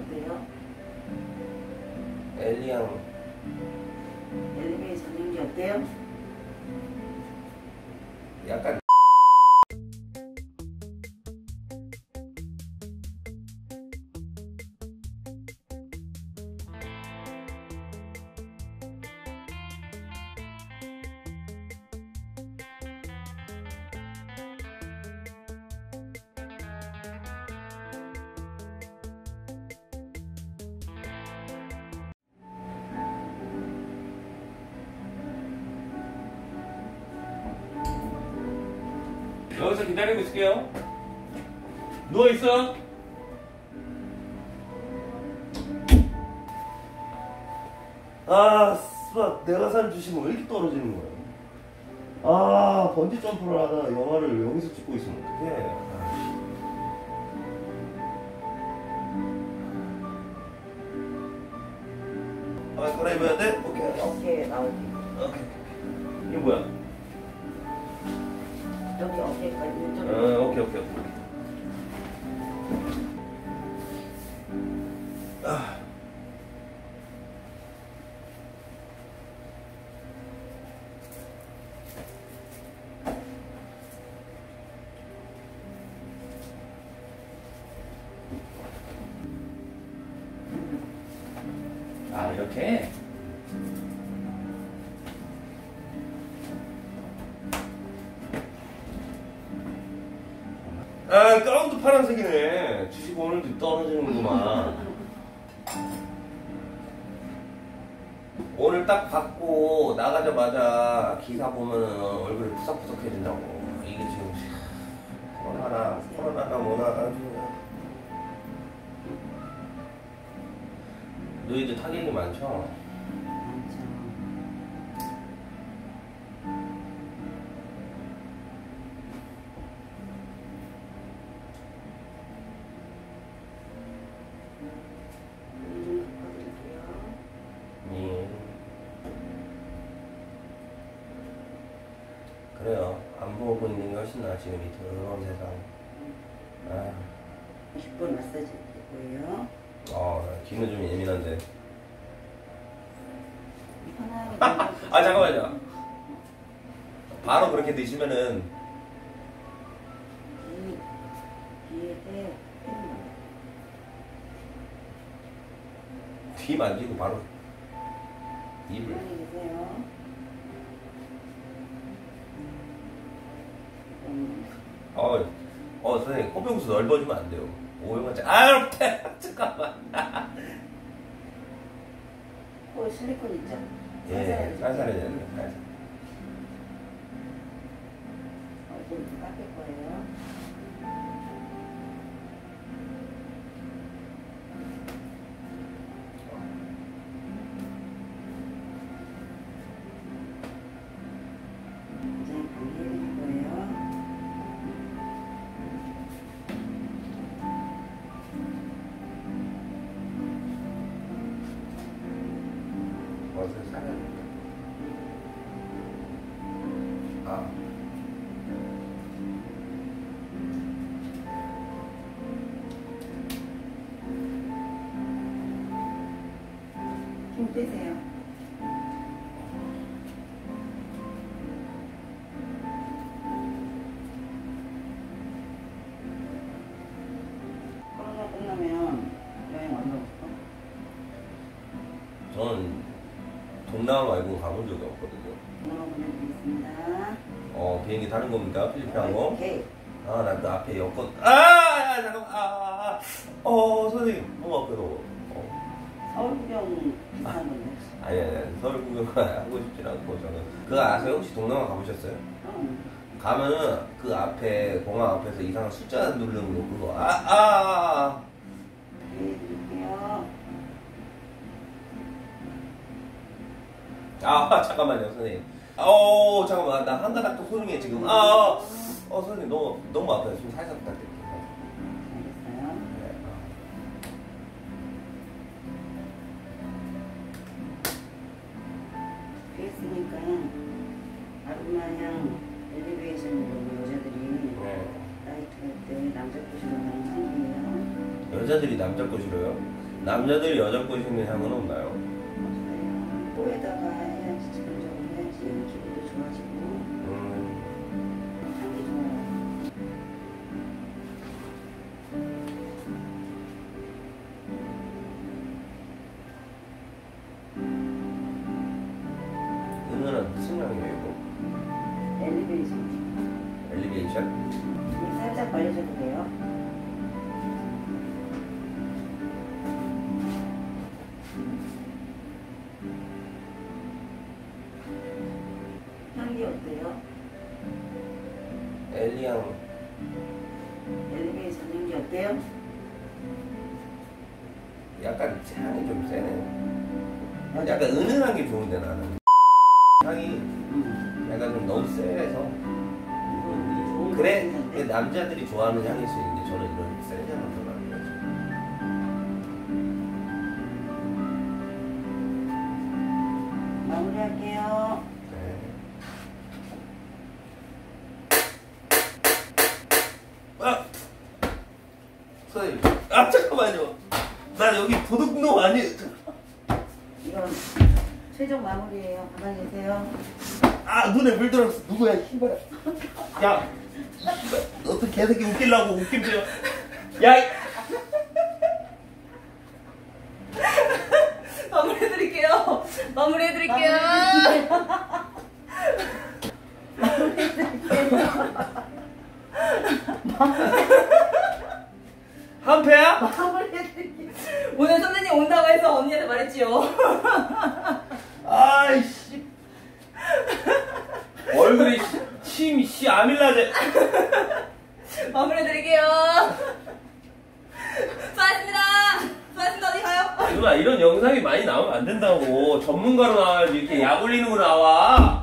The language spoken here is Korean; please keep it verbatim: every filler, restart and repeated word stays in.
어때요? 엘리양 엘리베이션 연기 어때요? 약간 여기서 기다리고 있을게요. 누워있어. 아, 수박 내가 산 주식은 왜 이렇게 떨어지는 거야? 아, 번지 점프를 하다 영화를 여기서 찍고 있으면 어떡해. 아, 꺼내 입어야 돼? 오케이. 어깨 나오기. 오케이. 이게 뭐야? 여기 어깨까지 이쪽에. 어, 오케이, 오케이, 오케이. 아. 아, 이렇게? 아, 가운도 파란색이네. 주식 오늘도 떨어지는구만. 오늘 딱 받고 나가자마자 기사 보면은 얼굴이 푸석푸석해진다고. 이게 지금 코로나나 코로나나 뭐나 너희들 타격이 많죠? 많죠. 그래요. 안 보고 있는 게 훨씬 나아, 지금 이 더러운 세상. 아. 이십 분 마사지 되고요. 어, 귀는 좀 예민한데. 편하게. 아, 잠깐만요. 바로 그렇게 드시면은. 귀, 귀에 귀 만지고 바로 입을. 편하게 계세요. 음. 어, 어, 선생님, 코병수 넓어지면 안 돼요. 오형만짜 아, 잠깐만. 코에 실리콘 있죠? 예, 쌀쌀해야 돼요. 쌀쌀. 얼굴 깎일 거예요. 이제 감기해드릴 거예요. 어서 살아야 돼. 아. 힘 빼세요. 코로나 끝나면 여행 어디로 갈까? 저는 동남아 말고 가본 적이 없거든요. 번호 보내드리겠습니다. 어, 비행기 타는 겁니까? 필리핀 항공? 오케이. 아, 나 그 앞에 여권. 아, 아, 잠깐만. 아, 아, 아. 어, 선생님, 너무 아파요. 어. 서울 구경 비슷한 건데. 아니, 아니, 아니, 서울 구경 하고 싶진 않고, 저는. 그거 아세요? 혹시 동남아 가보셨어요? 어. 가면은 그 앞에, 공항 앞에서 이상한 숫자 누르는 거, 그거. 아, 아, 아, 아. 해드릴게요. 아, 잠깐만요, 선생님. 어, 잠깐만. 나 한 가닥도 소중해, 지금. 아, 아. 어, 선생님, 너무, 너무 아파요. 좀 살살 부탁드릴게요. 알겠어요. 네. 그랬으니까 아줌마냥 엘리베이션으로 여자들이 네. 나이트 갈 때 남자 꼬시러 가는 상이에요. 여자들이 남자 거 싫어요? 남자들이 여자 꼬시는 향은 없나요? 없어요. 코에다가 해야지, 직접적으로 해야지 기분도 좋아지고 음, 향기 좋아요. 은은한 무슨 향이에요 이거? 엘리베이션. 엘리베이션? 이 살짝 발려줘도 돼요. 향기 어때요? 엘리향 엘리베이션 향기 어때요? 약간 향이 좀 세네. 약간 은은한 게 좋은데 나는 향이 음. 약간 좀 너무 세서 음, 그래 좋은 것 그 남자들이 좋아하는 향일 수 있는데 저는 이런 센 향을 좋아하는 거죠. 마무리할게요. 네. 아! 선생님 아 잠깐만요. 나 여기 도둑놈 아니에요. 이건 최종 마무리예요. 가만히 계세요. 아 눈에 물 들었어. 누구야 힘봐라. 야 어떻게 개새끼 웃기려고 웃김세요. 야 이- 마무리해드릴게요. 마무리해드릴게요. 한패야? 마무리해드릴게요. 오늘 선생님 온다고 해서 언니한테 말했지요. 아이씨 얼굴이 침, 씨, 아밀라제. 마무리해드릴게요. 수고하셨습니다. 수고하셨습니다. 어디 가요? 누나 이런 영상이 많이 나오면 안 된다고. 전문가로 나와야지. 이렇게 약 올리는 거 나와.